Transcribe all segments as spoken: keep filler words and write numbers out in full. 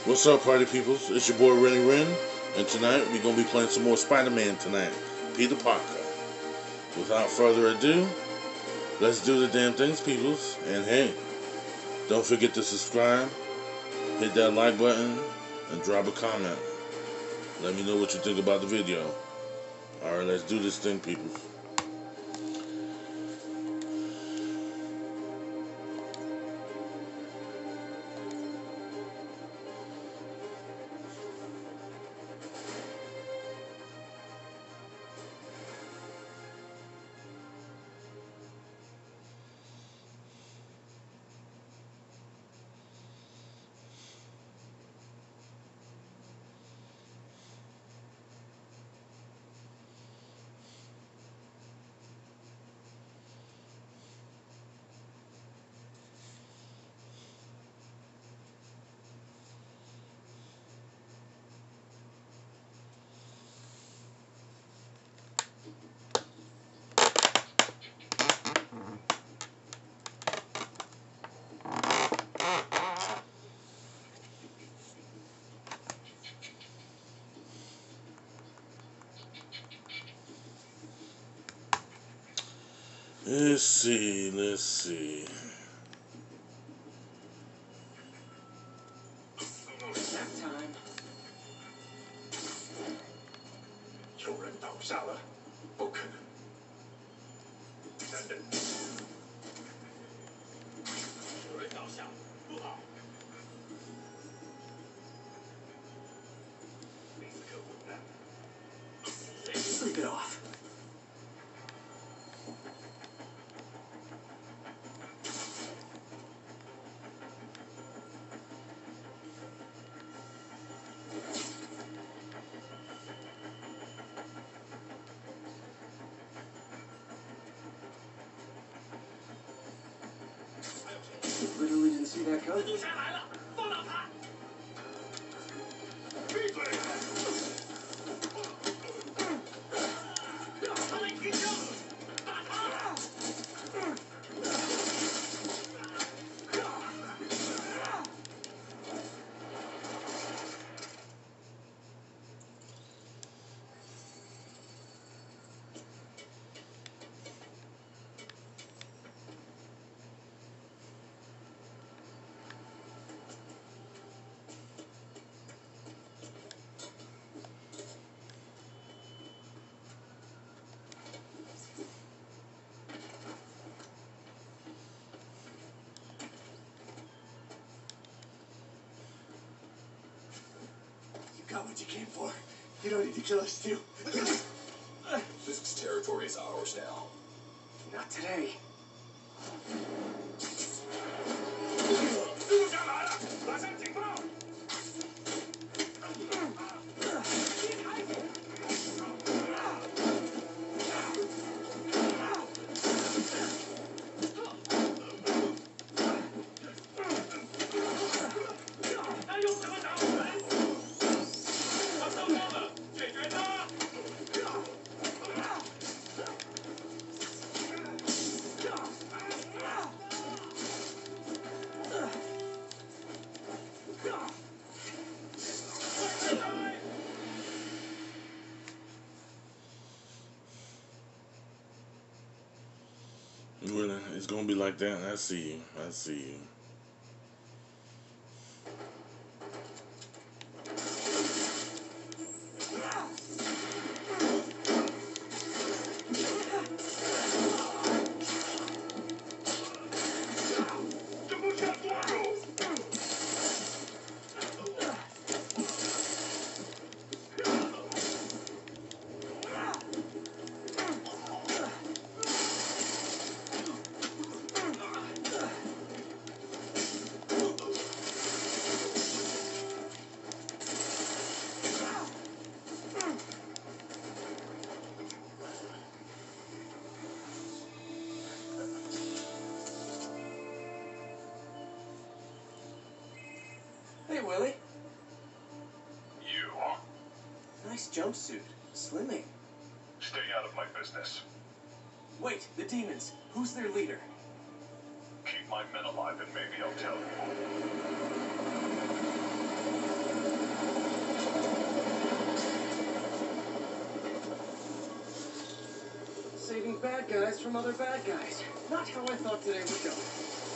What's up, party peoples? It's your boy Rennie Ren, and tonight we're gonna be playing some more Spider-Man tonight, Peter Parker. Without further ado, let's do the damn things, peoples. And hey, don't forget to subscribe, hit that like button, and drop a comment. Let me know what you think about the video. Alright, let's do this thing, peoples. Let's see, let's see. Nap time. 有人倒下了，不可能。男人，有人倒下，不好。林斯克混蛋。 Sleep it off. Literally didn't see that coming. 毒下来了，放倒他！闭嘴！他来提枪，打他！ Got what you came for. You don't need to kill us too. Fisk's territory is ours now. Not today. 蜘蛛侠来了，马上警报！ Really, it's gonna be like that. I see you. I see you. Hey, Willie. You Nice jumpsuit. Slimming. stay out of my business. Wait, the demons. Who's their leader? Keep my men alive, and maybe I'll tell you. bad guys from other bad guys. Not how I thought today would go.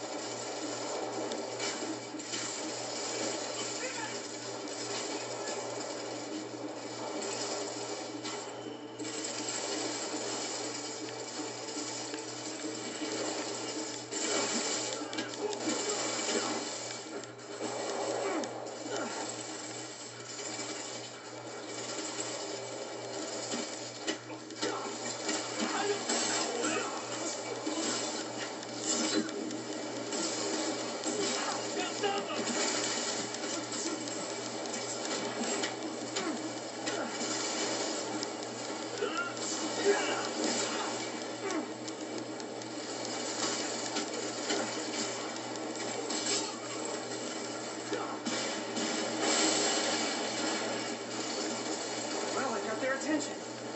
Well, I got their attention.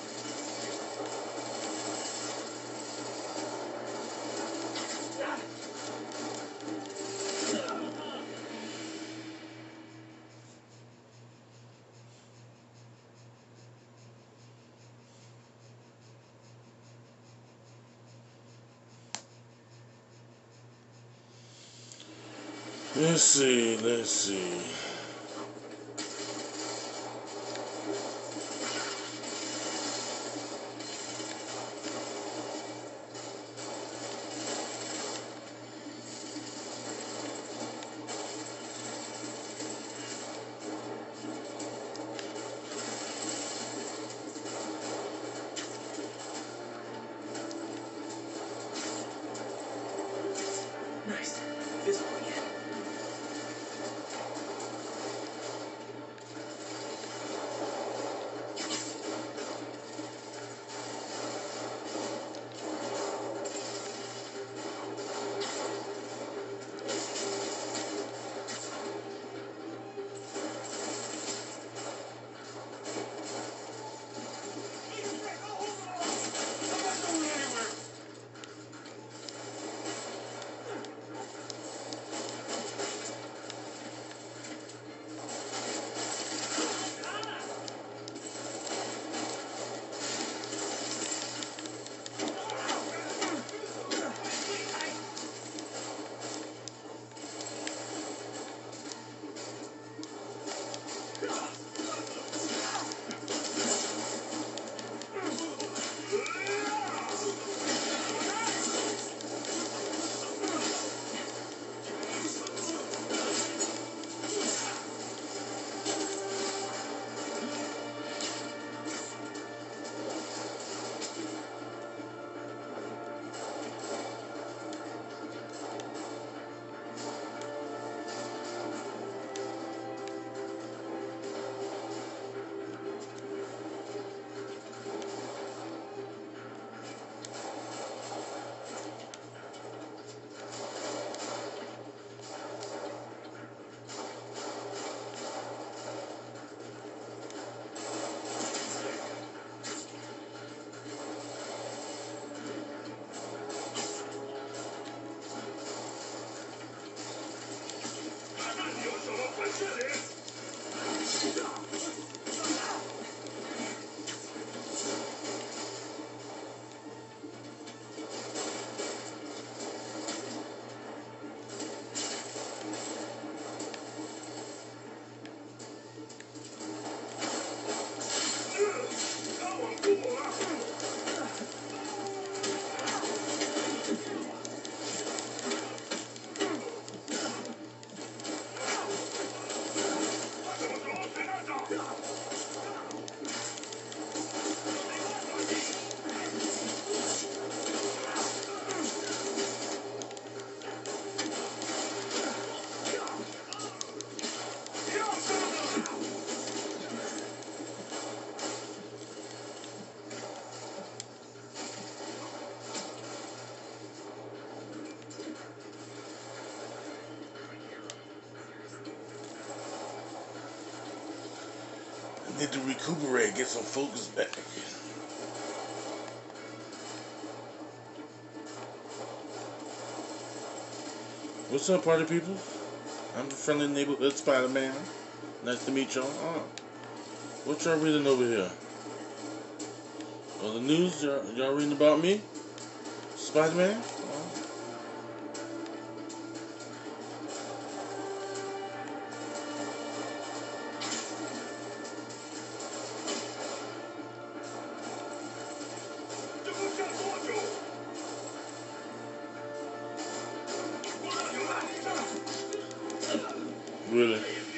Let's see, let's see. Nice. Visible again. Need to recuperate, get some focus back. What's up, party people? I'm the friendly neighborhood Spider-Man. Nice to meet y'all. Oh, what y'all reading over here? Oh, the news? Y'all, y'all reading about me? Spider-Man? Really?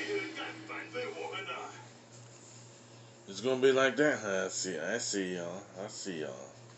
It's gonna be like that, huh? I see, I see y'all. I see y'all.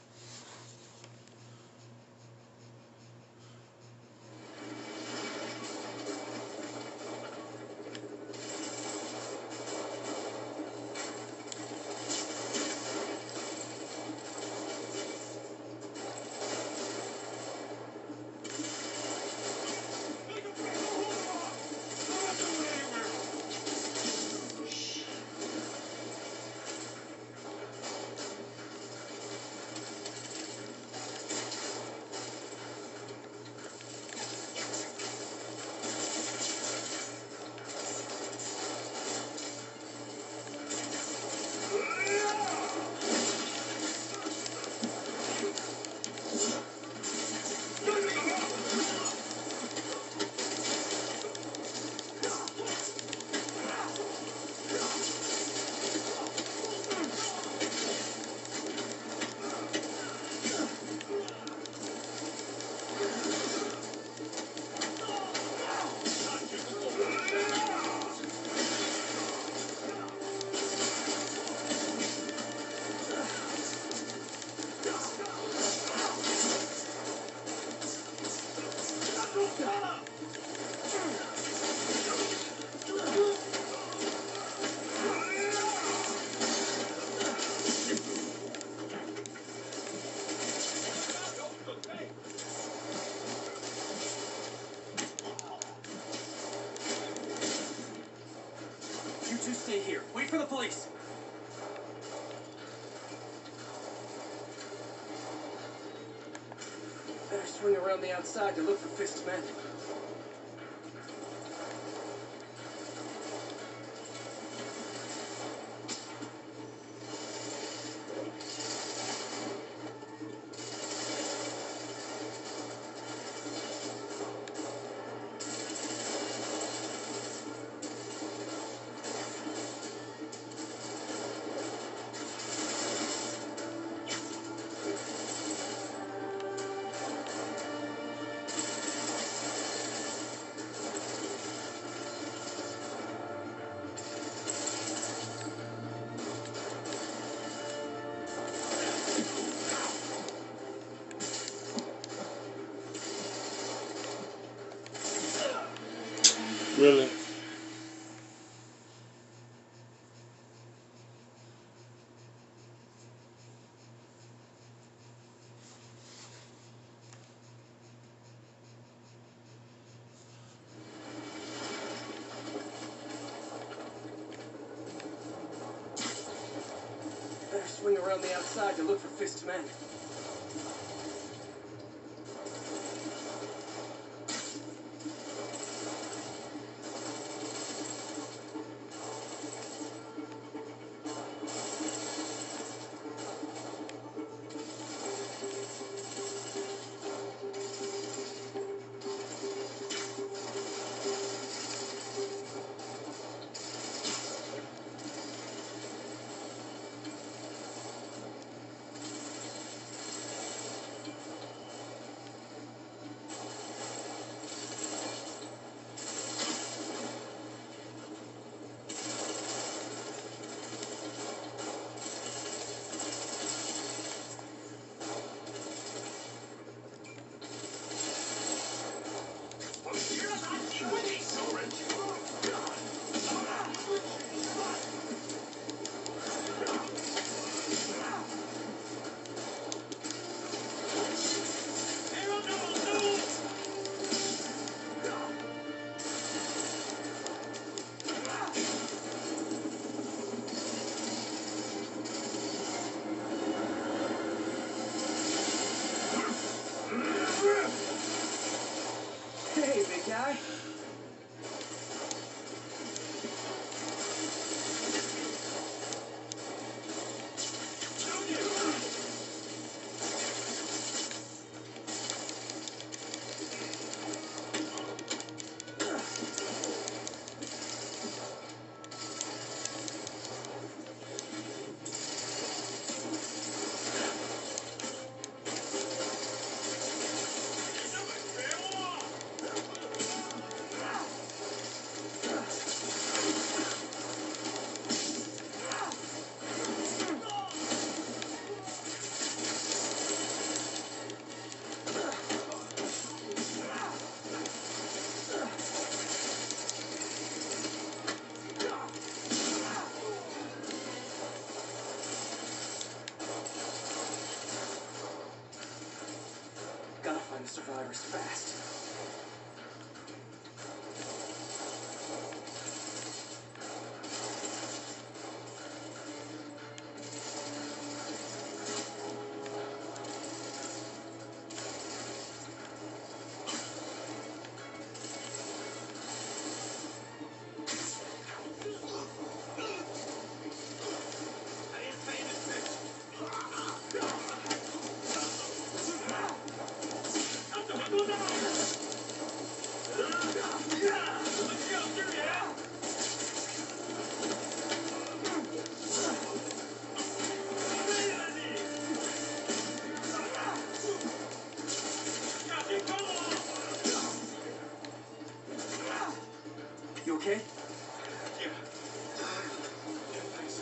You two stay here. Wait for the police. Better swing around the outside to look for Fist's men. Really? Better swing around the outside to look for Fist's men. survivors fast. You okay? Yeah. Yeah, thanks.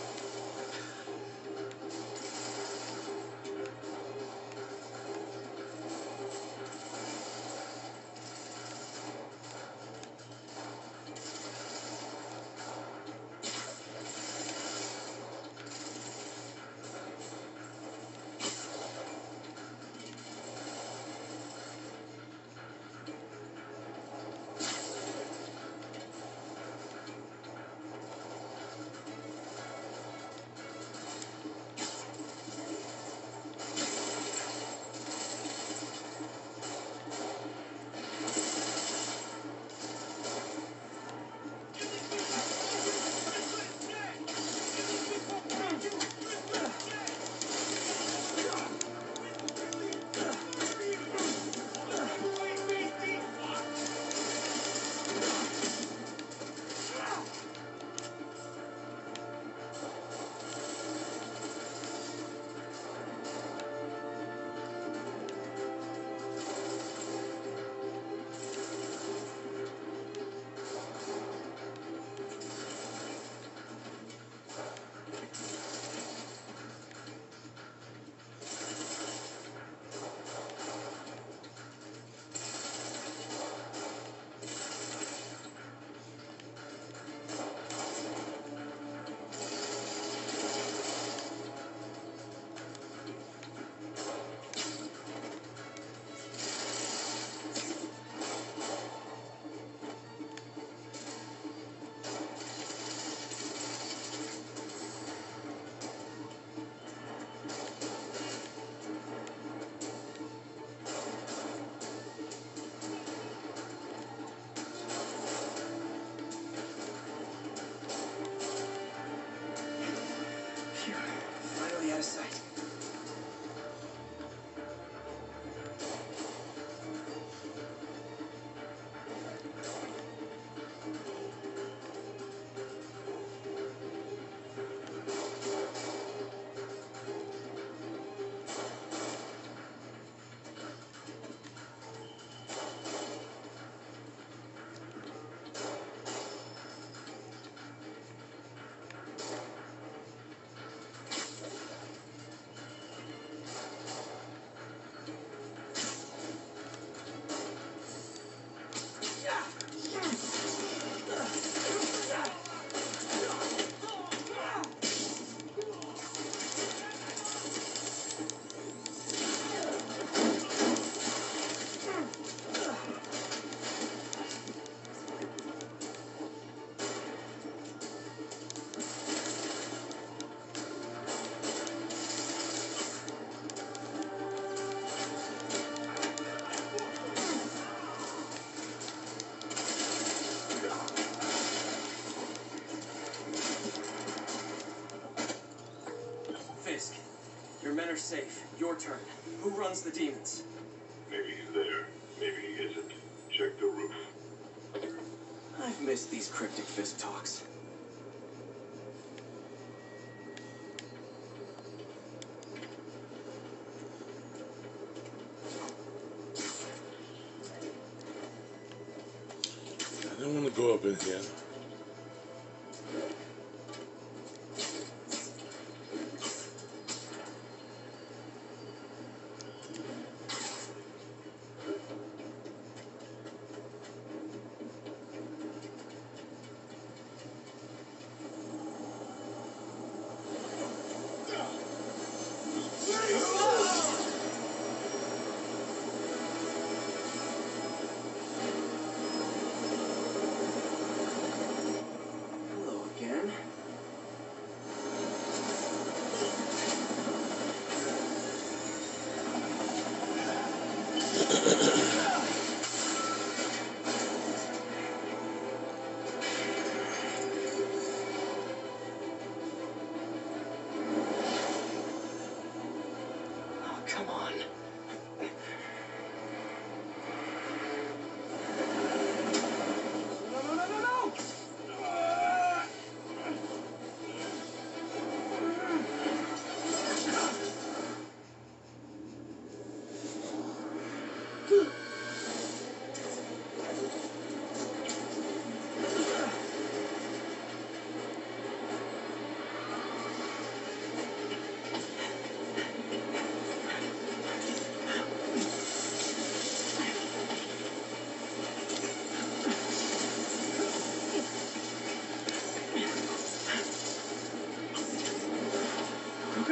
Phew. Finally out of sight. Fisk, your men are safe. Your turn. Who runs the demons? Maybe he's there. Maybe he isn't. Check the roof. I've missed these cryptic Fisk talks. I don't want to go up in here.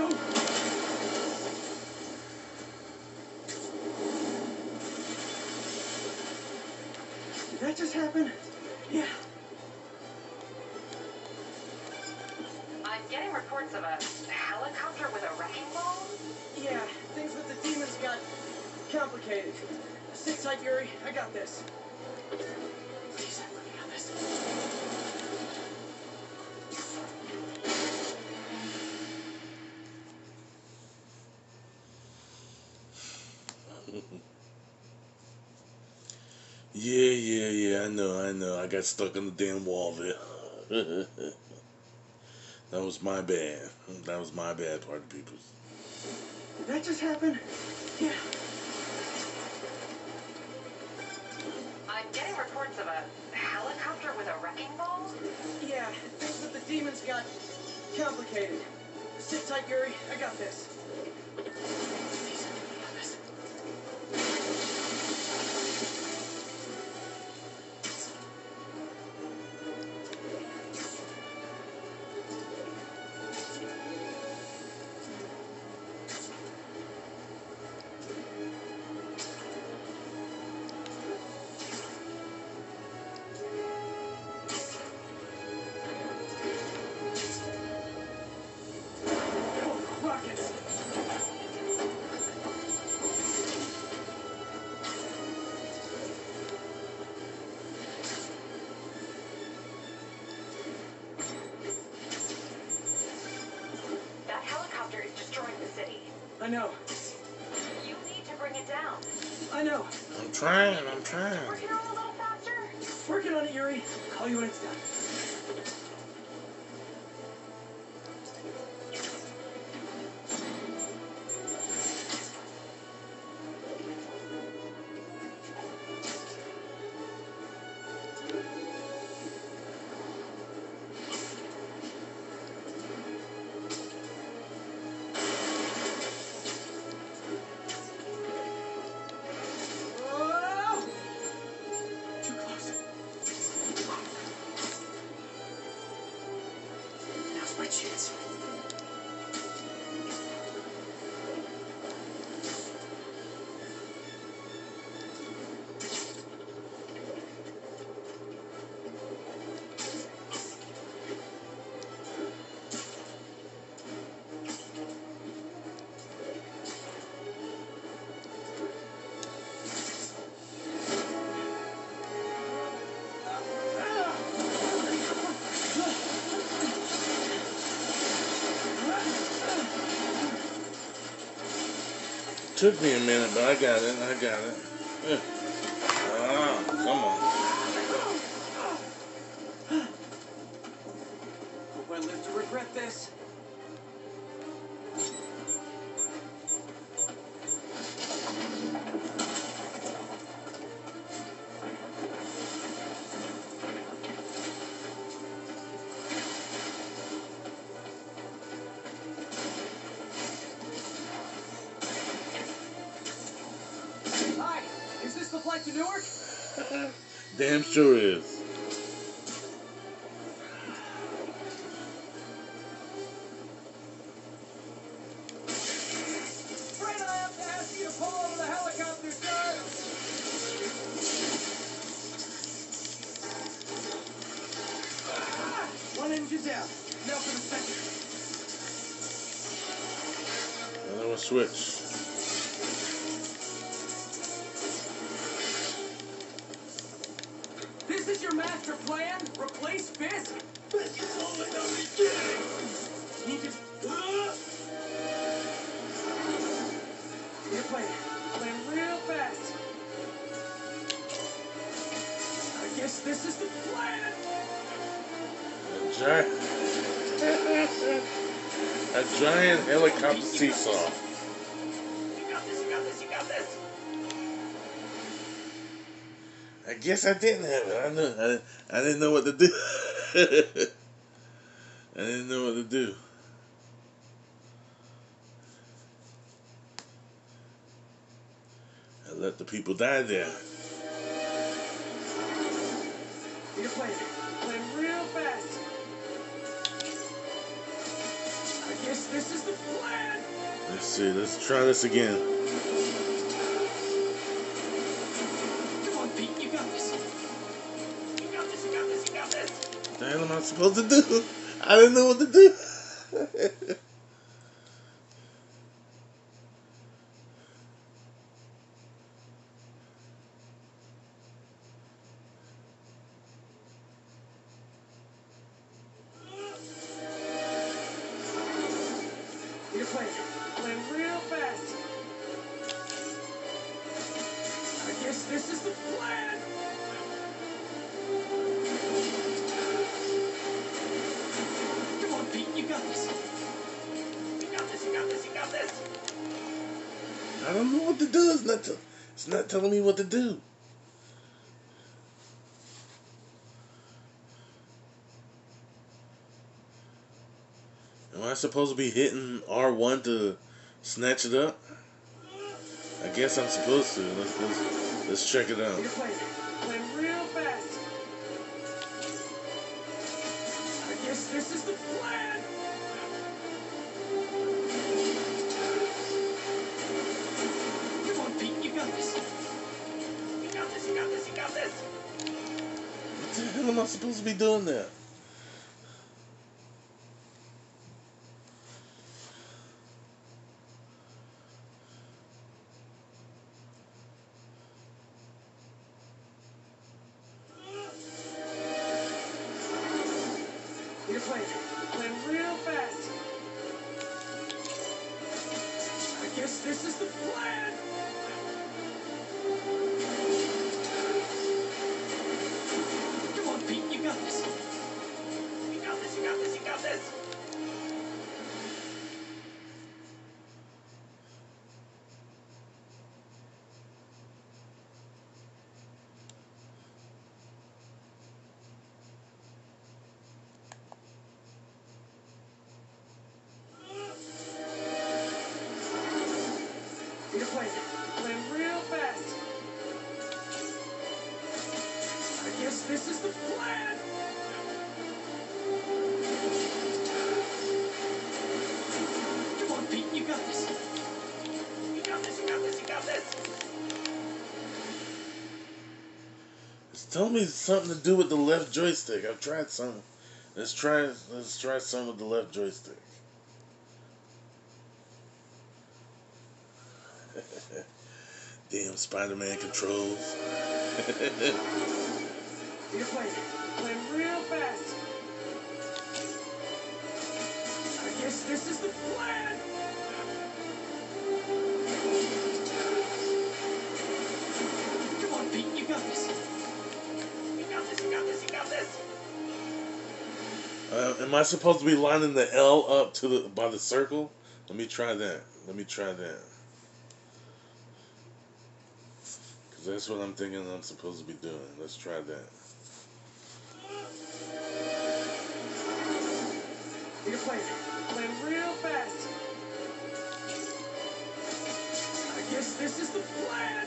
go! Did that just happen? Yeah. I'm getting reports of a helicopter with a wrecking ball. Yeah, things with the demons got complicated. Sit tight, Yuri. I got this. Please, let me have this. Yeah, yeah, yeah, I know, I know. I got stuck on the damn wall there. That was my bad. That was my bad, party people. Did that just happen? Yeah. I'm getting reports of a helicopter with a wrecking ball. Yeah, things with the demons got complicated. Sit tight, Yuri. I got this. Please, let me have this. Oh, rockets! That helicopter is destroying the city. I know. You need to bring it down. I know. I'm trying, I'm trying. Working on it a little faster. Working on it, Yuri. Call you when it's done. Oh! Too close. Now's my chance. Took me a minute, but I got it, I got it. Yeah. Ah, come on. Hope I live to regret this. Hi, is this the flight to Newark? Damn sure is. Fred, I have to ask you to pull over the helicopter, sir. Ah! One engine down. Now for the second. Another switch. This is your master plan? Replace Fisk? This is only the beginning! He just... Huh? You're playing. Playing real fast. I guess this is the plan. A giant, a giant helicopter seesaw. You got this, you got this, you got this! I guess I didn't have it. I knew. I, I didn't know what to do. I didn't know what to do. I let the people die there. You're playing. Playing real fast. I guess this is the plan. Let's see. Let's try this again. Come on, Pete, you got this. You got this, you got this, you got this. What the hell am I supposed to do? I didn't know what to do. You're playing, playing real fast. I guess this is the plan. Come on, Pete, you got this. You got this, you got this, you got this. I don't know what to do. It's not, t- it's not telling me what to do. Am I supposed to be hitting R one to snatch it up? I guess I'm supposed to. Let's let's, let's check it out. You're playing, playing real fast. I guess this is the plan. Come on, Pete, you got this. You got this, you got this, you got this. What the hell am I supposed to be doing there? You're playing, playing real fast. I guess this is the plan. Come on, Pete, you got this. You got this, you got this, you got this. You're playing, playing real fast. I guess this is the plan. Come on, Pete, you got this. You got this, you got this, you got this. It's telling me something to do with the left joystick. I've tried some. Let's try. Let's try some with the left joystick. Damn Spider-Man controls. You're playing, playing real fast. I guess this is the plan. Come on, Pete, you got this. You got this, you got this, you got this. Uh, am I supposed to be lining the L up to the by the circle? Let me try that. Let me try that. Cause that's what I'm thinking I'm supposed to be doing. Let's try that. You're playing, playing real fast. I guess this is the plan.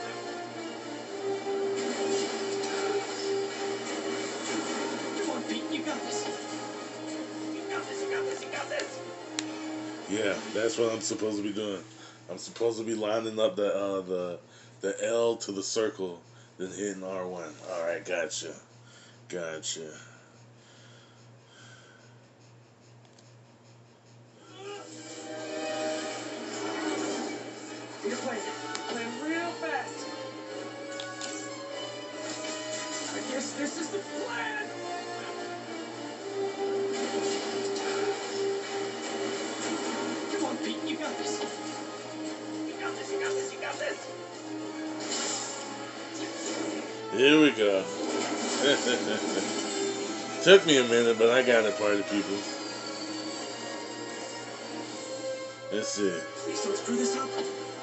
Come on, Pete, you got this. You got this, you got this, you got this. Yeah, that's what I'm supposed to be doing. I'm supposed to be lining up the uh, the the L to the circle, then hitting R one. All right, gotcha, gotcha. You're playing, playing real fast. I guess this is the plan. Come on, Pete, you got this. You got this, you got this, you got this. Here we go. Took me a minute, but I got it, party people. Let's see. Please don't screw this up.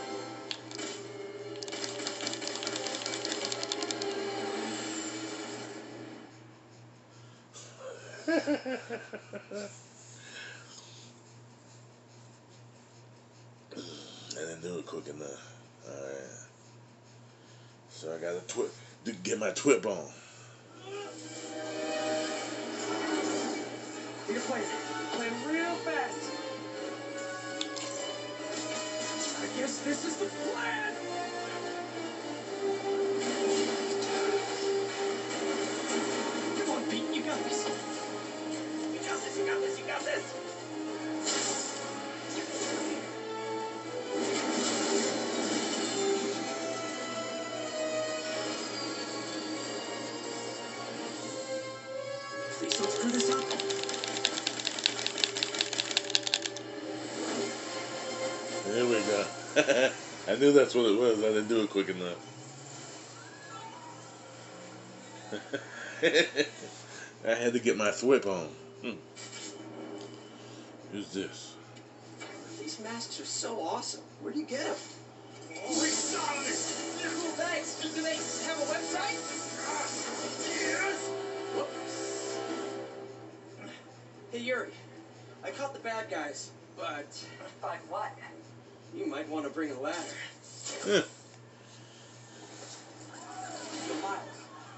I didn't do it quick enough. Alright. So I gotta twi- to get my twip on. You're playing, playing real fast. Guess this is the plan. Come on, Pete, you got this. You got this, you got this, you got this. Please don't screw this up. There we go. I knew that's what it was. I didn't do it quick enough. I had to get my thwip on. Hmm. Who's this? These masks are so awesome. Where do you get them? We solved it! Cool, thanks. Do they have a website? Yes! Whoops. Hey, Yuri. I caught the bad guys, but But what? you might want to bring a ladder. Huh. To Miles.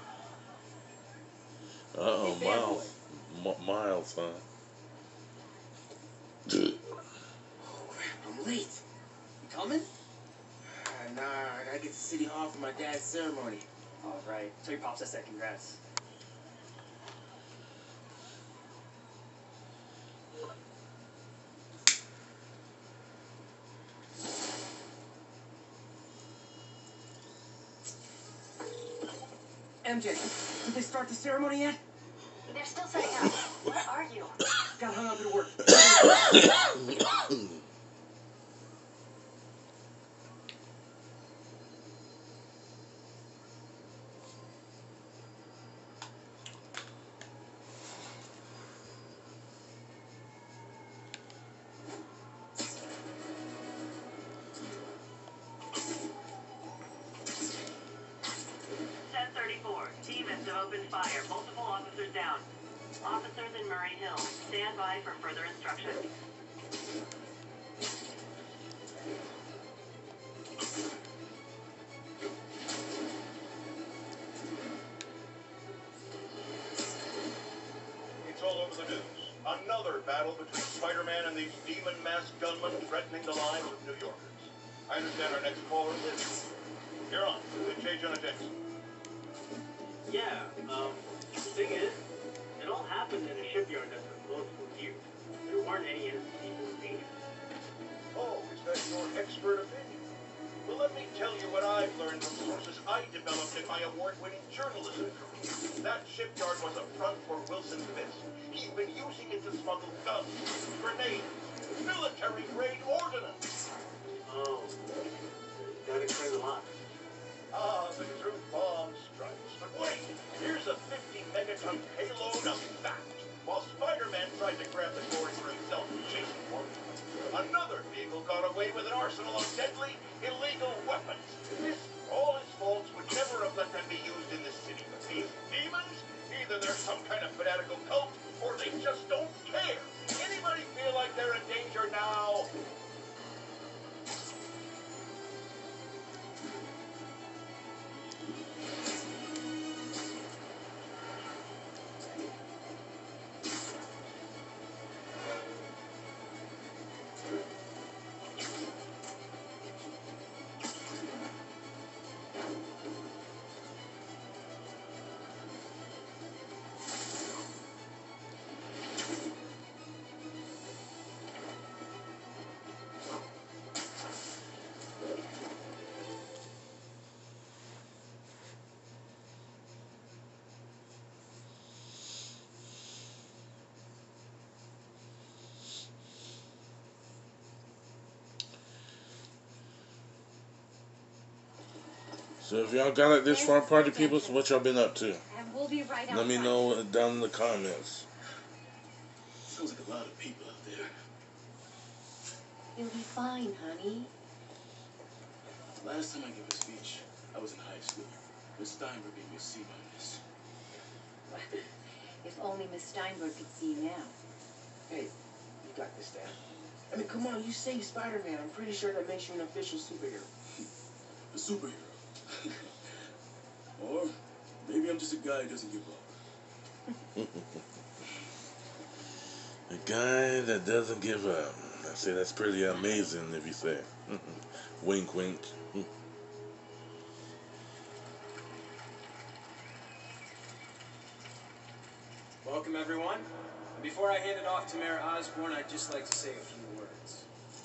Uh-oh, Hey, Miles. M- Miles, huh? Oh, crap, I'm late. You coming? Uh, nah, I gotta get to City Hall for my dad's ceremony. All right. Tell your pops I said congrats. M J, did they start the ceremony yet? They're still setting up. Where are you? Got hung up at work. ten thirty-four. Team has opened fire. Multiple officers down. Officers in Murray Hill. Stand by for further instructions. It's all over the news. Another battle between Spider-Man and these demon-masked gunmen threatening the lives of New Yorkers. I understand our next caller is. You're on. J. Jonah Jameson. Yeah, um, the thing is, it all happened in a shipyard that's been closed for years. There weren't any innocent people in danger. Oh, is that your expert opinion? Well, let me tell you what I've learned from sources I developed in my award-winning journalism career. That shipyard was a front for Wilson Fisk. He's been using it to smuggle guns, grenades, military-grade ordnance. Oh, that explains a lot. Ah, the true bomb strikes. But wait, here's a fifty megaton payload of fact. While Spider-Man tried to grab the glory for himself and chasing one, another vehicle got away with an arsenal of deadly, illegal weapons. This, all his faults, would never have let them be used in this city. But these demons, either they're some kind of fanatical cult, or they just don't care. Anybody feel like they're in danger now? So if y'all got it this far, party people, so what y'all been up to? And we'll be right Let me outside. know down in the comments. Sounds like a lot of people out there. You'll be fine, honey. Last time I gave a speech, I was in high school. Miss Steinberg gave me a C minus. If only Miss Steinberg could see now. Hey, you got this, Dad. I mean, come on, you saved Spider-Man. I'm pretty sure that makes you an official superhero. A superhero. Or maybe I'm just a guy who doesn't give up. A guy that doesn't give up. That's say that's pretty amazing if you say. Wink, wink. Welcome, everyone. And before I hand it off to Mayor Osborne, I'd just like to say a few words.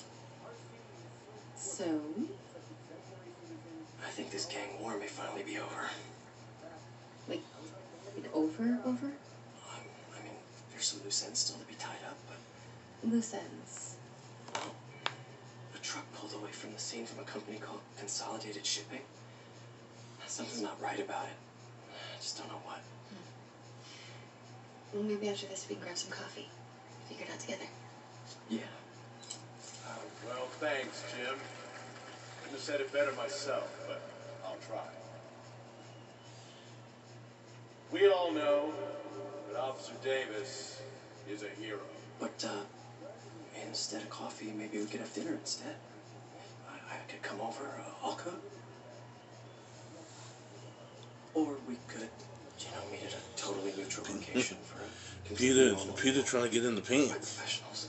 So? I think this gang war may finally be over. Like, like over, over? Um, I mean, there's some loose ends still to be tied up, but... Loose ends. Well, a truck pulled away from the scene from a company called Consolidated Shipping. Something's not right about it. I just don't know what. Well, maybe after this we can grab some coffee. Figure it out together. Yeah. Uh, well, thanks, Jim. Couldn't have said it better myself, but I'll try. We all know that Officer Davis is a hero. But, uh, instead of coffee, maybe we could have dinner instead. I, I could come over, uh, I'll cook. Or we could, you know, meet at a totally neutral location for a Peter, Peter trying to get in the paint. professionals.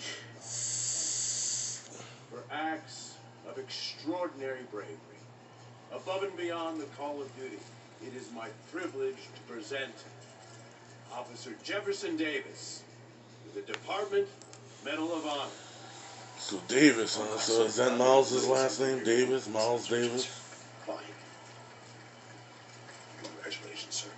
For acts of extraordinary bravery, above and beyond the call of duty, it is my privilege to present Officer Jefferson Davis with the Department Medal of Honor. So Davis, huh? So is that Miles' last name? Davis? Miles Davis? Fine. Congratulations, sir.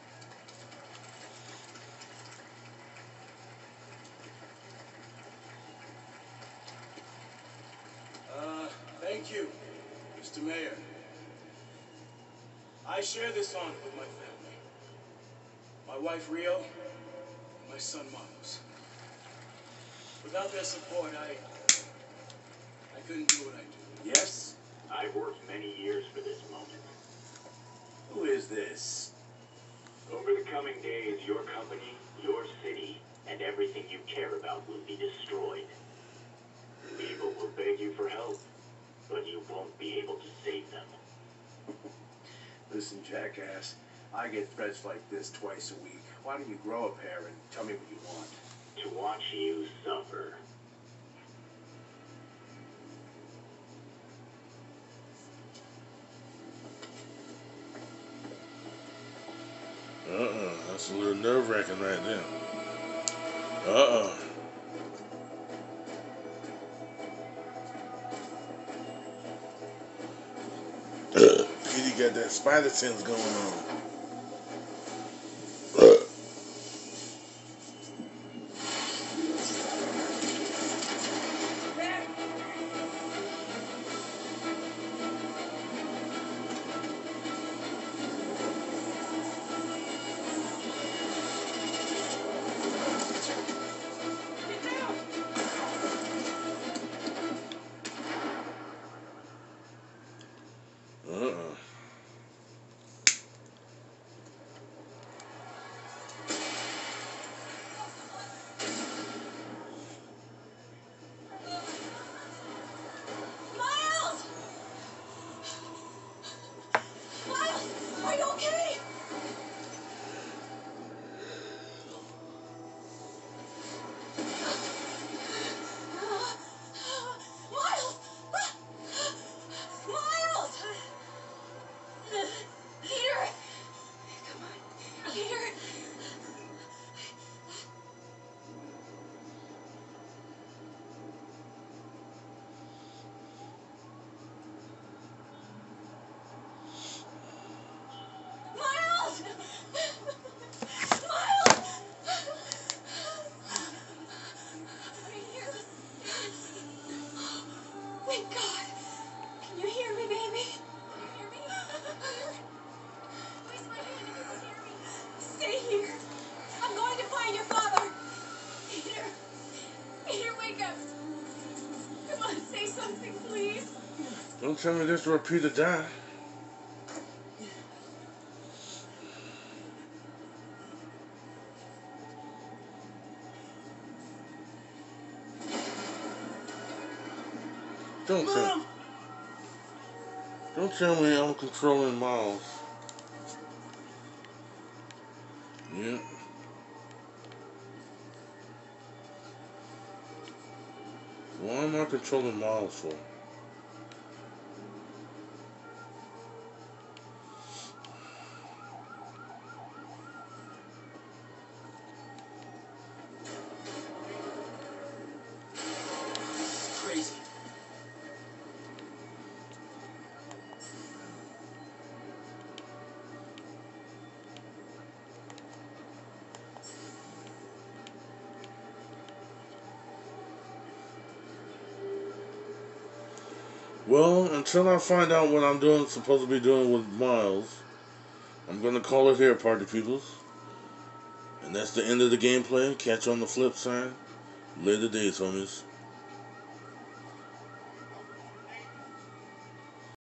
Uh, thank you, Mister Mayor. I share this honor with my family. My wife, Rio, and my son, Miles. Without their support, I... I couldn't do what I do. Yes? I've worked many years for this moment. Who is this? Over the coming days, your company, your city, and everything you care about will be destroyed. People will beg you for help, but you won't be able to save them. Listen, jackass, I get threats like this twice a week. Why don't you grow a pair and tell me what you want? To watch you suffer. Uh-uh. That's a little nerve-wracking right there. Uh-uh. Petey got that spider sense going on. Uh-uh. Miles! Miles, are you okay? Miles! Miles! Peter! Come on, Peter! Miles! Miles! Right here. Thank God. Can you hear me, baby? Can you hear me? Here. Squeeze my hand if you can hear me. Stay here. I'm going to find your father. Peter. Peter, wake up. Come on, say something, please. Don't tell me this is where Peter died. Don't tell, don't tell me I'm controlling Miles. Yeah. Why am I controlling Miles for? Crazy. Well, until I find out what I'm doing, supposed to be doing with Miles, I'm gonna call it here, party peoples. And that's the end of the gameplay. Catch you on the flip side. Later days, homies.